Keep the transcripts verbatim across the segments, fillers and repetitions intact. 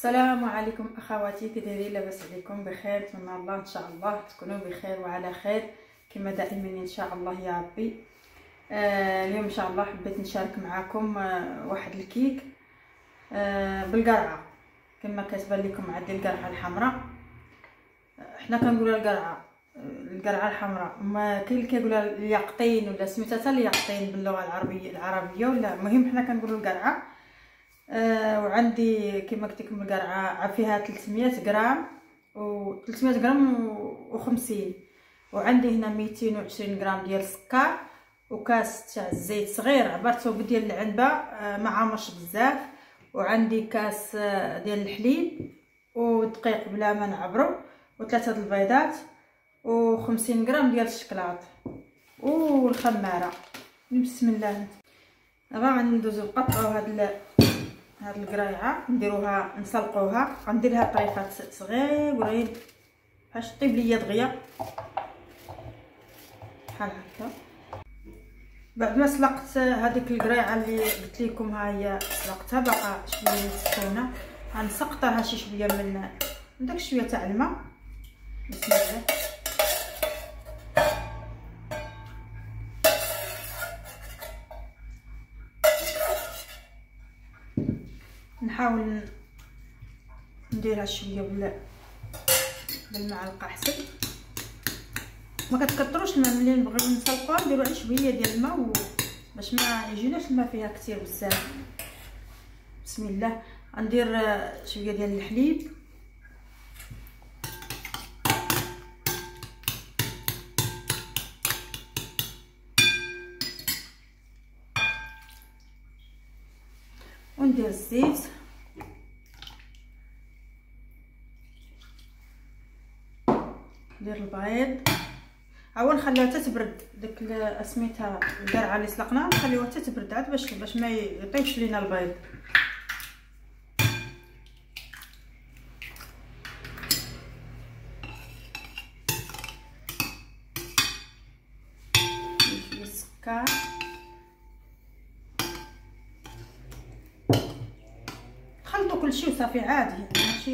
السلام عليكم اخواتي، كي دايرين؟ لاباس عليكم؟ بخير؟ نتمنى الله ان شاء الله تكونوا بخير وعلى خير كما دائما ان شاء الله يا ربي. آه اليوم ان شاء الله حبيت نشارك معكم آه واحد الكيك آه بالقرعه. كما كتبان لكم عندي القرعه الحمراء، حنا كنقولوا القرعه القرعه الحمراء، ما كاين اللي كيقولها اليقطين ولا سميتها اليقطين باللغه العربيه العربيه ولا المهم حنا كنقولوا القرعه. آه وعندي كما قلت لكم القرعه فيها ثلاثمية غرام و ثلاثمية غرام و خمسين، وعندي هنا ميتين وعشرين غرام ديال السكر وكاس تاع الزيت صغير عبرته ديال العنبه آه ما عامرش بزاف، وعندي كاس آه ديال الحليب ودقيق بلا ما نعبرو وثلاثه د البيضات وخمسين غرام ديال الشكلاط والخماره. بسم الله. دابا غندوزو نقطعو هاد هاد القريعه نديروها نسلقوها، غندير لها طريفات صغيورين باش طيب ليا دغيا بحال هكا. بعد ما سلقت هذيك القريعه اللي قلت لكم ها هي سلقتها باقا شويه سخونه، غنسقطها شي شويه من داك شويه تاع الماء. بسم الله. نحاول نديرها شويه بال بالمعلقه حسن، ما كتكثروش الماء. ملي نبغيو نسلقوها نديرو غير شويه ديال الماء و... باش ما يجيناش الماء فيها كثير بزاف. بسم الله. غندير شويه ديال الحليب وندير الزيت ندير البيض، عاود نخليوها حتى تبرد. ديك سميتها القرعه اللي سلقناها نخليوها حتى تبرد عاد باش باش ما يطيبش لينا البيض. شويه السكر خلطوا كل شيء وصافي عادي، ماشي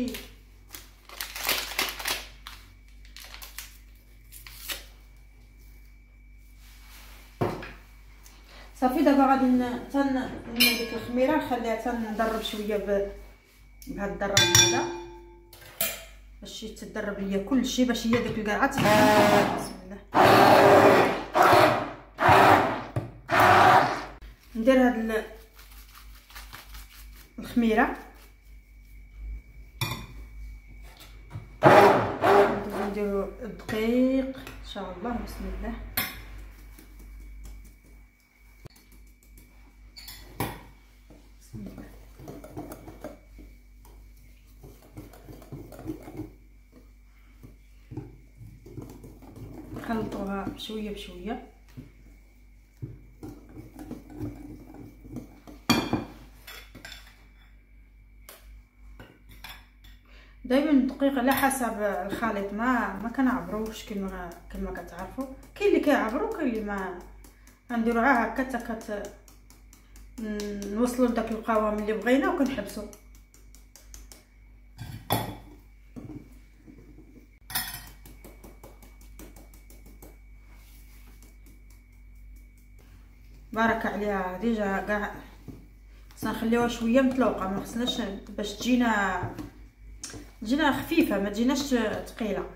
صافي. دابا غادي تن ديك الخميره نخليها تندرب شويه بهذا الدرب هذا باش يتدرب ليا كل شيء، باش هي ديك القرعه. بسم الله. ندير هاد الخميره، نديرو الدقيق ان شاء الله. بسم الله. بسم الله. نخلطوها بشويه بشويه. دائما الدقيق على حسب الخليط، ما ما كنعبروش كما كما كتعرفوا. كاين اللي كيعبروا كاين اللي ما. غنديروها هكا حتى كت نوصلوا لداك القوام اللي بغينا وكنحبسوا. بارك عليها ديجا كاع. سنخليوها شويه مطلوقه، ما خصناش باش تجينا تجينا خفيفه ما تجيناش ثقيله.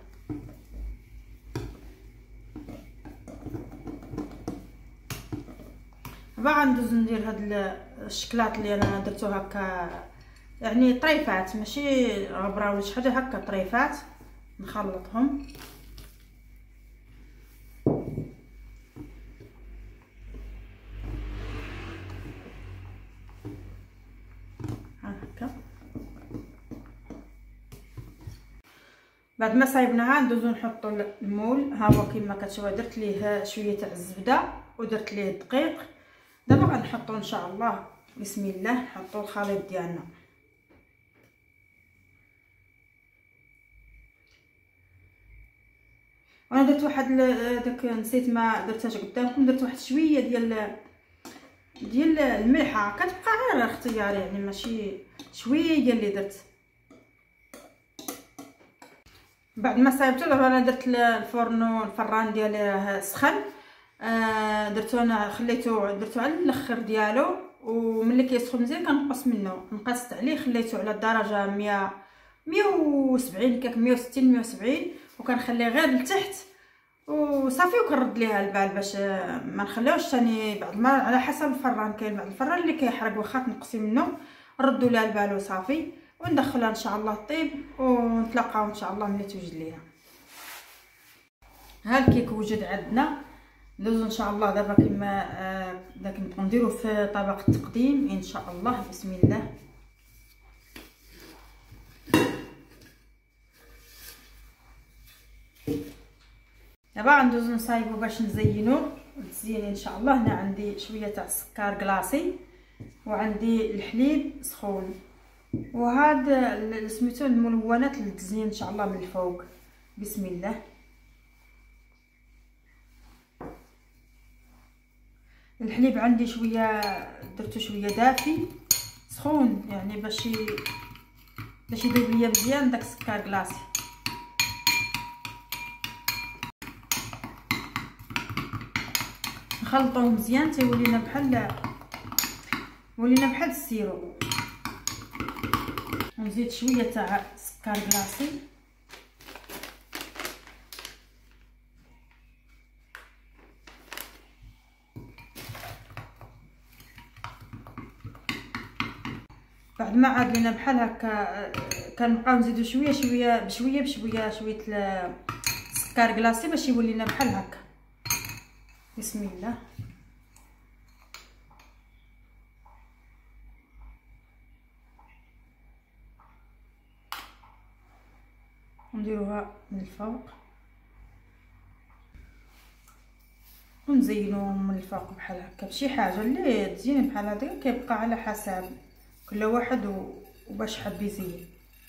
دابا غندوز ندير هاد الشكلاط اللي انا درتو هكا، يعني طريفات ماشي غبره ولا شي حاجه، هكا طريفات نخلطهم. هكا بعد ما صايبناها ندوزو نحطو المول. ها هو كما كتشوفوا درت ليه شويه تاع الزبده ودرت ليه الدقيق. دابا غنحطو ان شاء الله. بسم الله. نحطو الخليط ديالنا. وانا درت واحد داك نسيت ما درتهاش قدامكم، درت واحد شويه ديال ديال الملحه، كتبقى غير اختياري يعني ماشي شويه اللي درت. بعد ما صايبته دابا انا درت الفرن الفران ديالي سخن. آه درتو انا خليته درتو على الاخر ديالو، وملي كيسخن مزيان كنقص منه، نقصت عليه خليته على الدرجه مية مية وسبعين كاك مية وستين مية وسبعين، وكنخليه غير لتحت وصافي، وكنرد ليها البال باش ما نخليوش ثاني بعض ما على حسب الفران. كاين بعض الفران اللي كيحرق واخا تنقصي منه، نردوا ليها البال وصافي، وندخلها ان شاء الله طيب، ونتلاقاو ان شاء الله ملي توجد ليها. ها الكيك وجد عندنا، ندوزو ان شاء الله دابا كما آه داك نديرو في طبق التقديم ان شاء الله. بسم الله. دابا غندوزو نصايبو باش نزينو التزيين ان شاء الله. هنا عندي شويه تاع السكر كلاصي، وعندي الحليب سخون، وهاد سميتو الملونات للتزيين ان شاء الله من الفوق. بسم الله. الحليب عندي شويه درتو شويه دافي سخون، يعني باش باش يذوب ليا مزيان داك السكر كلاصي. نخلطوه مزيان تيولينا بحال ولينا بحال السيرو. ونزيد شويه تاع سكر كلاصي، بعد ما عاد لينا بحال هكا كنبقاو نزيدو شويه شويه بشويه بشويه شويه السكر كلاصي باش يولينا بحال هكا. بسم الله. نديروها من الفوق ونزينوهم من الفوق بحال هكا بشي حاجه اللي تزين بحال هذا، كيبقى على حسب كل واحد وباش حاب يزين.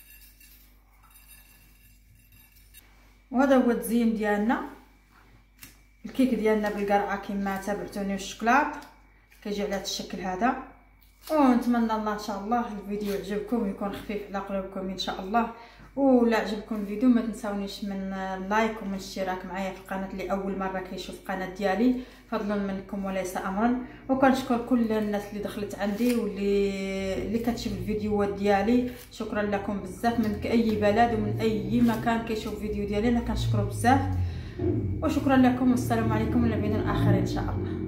وهذا هو التزيين ديالنا. الكيك ديالنا بالقرعه كما تابعتوني، والشوكولاط كيجي على هذا الشكل هذا. ونتمنى الله ان شاء الله الفيديو يعجبكم ويكون خفيف على قلوبكم ان شاء الله. ولا عجبكم الفيديو ما تنساونيش من اللايك ومن الاشتراك معايا في القناه اللي اول مره كيشوف القناه ديالي، فضلا منكم وليس امرا. وكنشكر كل الناس اللي دخلت عندي واللي اللي كتشوف الفيديوهات ديالي، شكرا لكم بزاف من اي بلد ومن اي مكان كيشوف الفيديو ديالي، انا كنشكرو بزاف وشكرا لكم، والسلام عليكم ولبينا الاخر ان شاء الله.